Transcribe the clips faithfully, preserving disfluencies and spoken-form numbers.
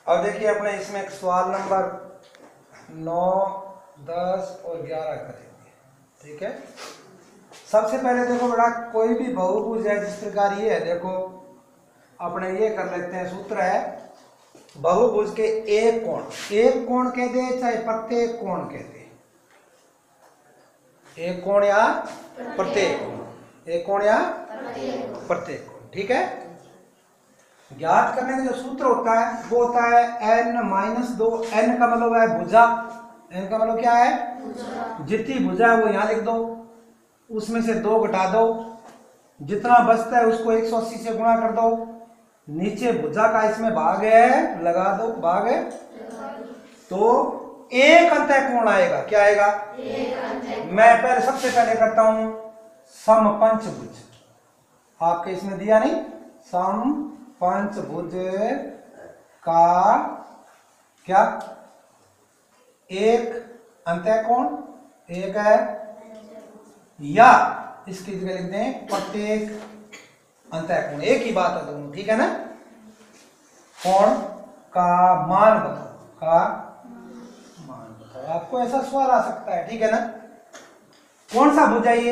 अब देखिए अपने इसमें एक सवाल नंबर नौ, दस और ग्यारह करेंगे। ठीक है, सबसे पहले देखो बेटा, कोई भी बहुभुज है जिस प्रकार ये है, देखो अपने ये कर लेते हैं। सूत्र है बहुभुज के एक कोण, एक कोण कह दे चाहे प्रत्येक कोण कह दे, एक कोण या प्रत्येक कोण, एक कोण या प्रत्येक कोण। ठीक है, ज्ञात करने का जो सूत्र होता है वो होता है n माइनस दो। n का मतलब है भुजा, n का मतलब क्या है, जितनी भुजा है वो यहाँ लिख दो, उसमें से दो घटा दो, जितना बचता है उसको एक सौ अस्सी से गुणा कर दो, नीचे भुजा का इसमें भाग है लगा दो, भाग है तो एक अंतः कोण आएगा। क्या आएगा? मैं पहले सबसे पहले करता हूं समपंचभुज, आपके इसमें दिया नहीं, सम पंचभुज का क्या एक अंतः कोण एक है, या इसकी जगह लिख दें प्रत्येक अंतः कोण, एक ही बात है दोनों। ठीक है ना, कोण का मान बताओ, का मान बताओ, आपको ऐसा सवाल आ सकता है। ठीक है ना, कौन सा भुज है ये,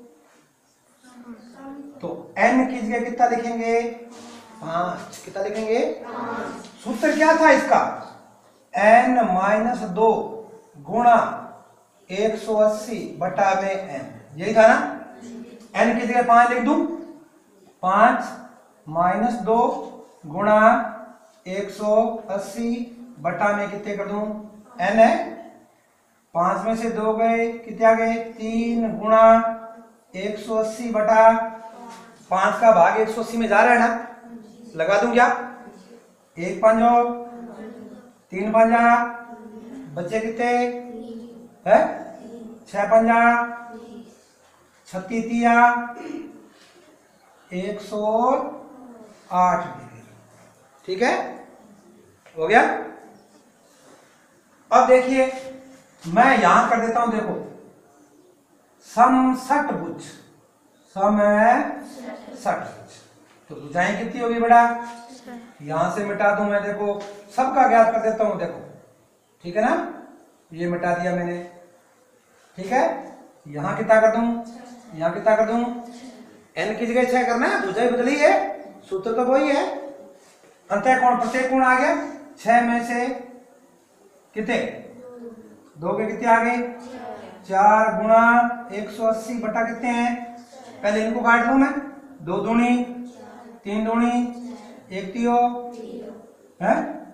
तो n की जगह कितना लिखेंगे, पांच। कितना लिखेंगे? सूत्र क्या था इसका, n माइनस दो गुणा एक सौ अस्सी बटा में n, यही था ना। n की जगह पांच लिख दूं, पांच माइनस दो गुणा एक सौ अस्सी बटा में कितने कर दूं, n है, पांच में से दो गए, कितने आ गए, तीन गुणा एक सौ अस्सी बटा, पांच का भाग एक सौ अस्सी में जा रहा है ना, लगा दूं क्या, एक पंजो तीन पंजा, बच्चे कितने है, छह पंजा छत्तीस तिया एक सौ आठ डिग्री। ठीक है, हो गया। अब देखिए मैं यहां कर देता हूं, देखो समषटभुज, समषटभुज, तो भुजाएं कितनी होगी बेटा, यहां से मिटा दूं मैं, देखो सबका ज्ञात कर देता हूं, देखो ठीक है ना, ये मिटा दिया मैंने। ठीक है, यहां कितना कर दूं, यहां कितना कर दूं, n की जगह छह करना है, भुजाएं बदली है, सूत्र तो वही है, अंतः कोण प्रत्येक कोण आ गया, छह में से कितने, दो के कितने आ गए, चार गुणा एक सौ अस्सी बटा कितने हैं, पहले इनको काट लूं मैं, दो दूनी तीन दूनी एक तियो है,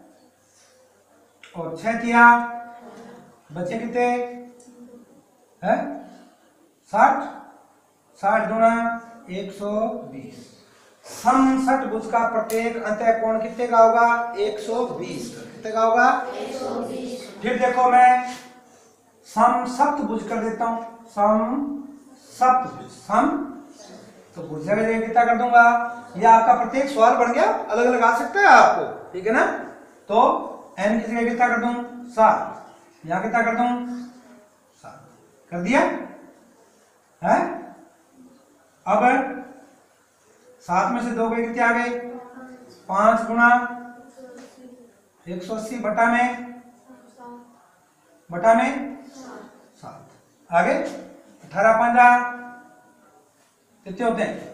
और छह तिया, बच्चे कितने है, साठ, साठ गुणा एक सौ बीस। समषटभुज का प्रत्येक अंतः कोण कितने का होगा, एक सौ बीस। कितने का होगा, एक सौ बीस। फिर देखो मैं समसप्तभुज कर देता हूं, समसप्तभुज, सम तो भुज जगह जगह कितना कर दूंगा, ये आपका प्रत्येक सवाल बन गया, अलग अलग आ सकता है आपको। ठीक है ना, तो n की जगह कितना कर दूं, सात, यहां कितना कर दूं, सात, कर दिया है। अब सात में से दो गए, कितने आ गए, पांच गुणा एक सौ अस्सी बटा में, बटा में सात, आगे अठारह पंजा कितने होते हैं,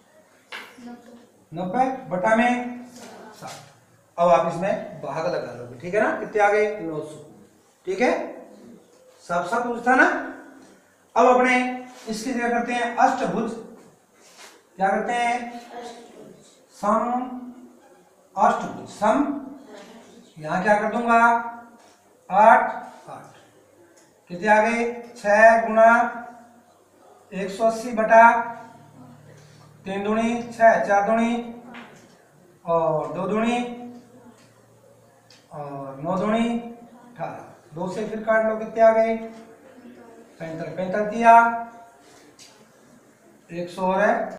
नब्बे बटा में सात। अब आप इसमें भाग लगा लोगे। ठीक है ना, कितने आ गए, नौ सौ। ठीक है, सब सब पूछता ना। अब अपने इसकी जगह करते हैं अष्टभुज, क्या करते हैं, सम अष्टभुज, सम यहां क्या कर दूंगा, आठ आठ, कितने आ गए, छह गुणा एक सौ अस्सी बटा तीन दूनी छह, चार दूनी और दो दूनी और नौ दूनी अठारह, दो से फिर काट लो, कितने आ गए, पैंतालीस, पैंतालीस दिया एक सौ और है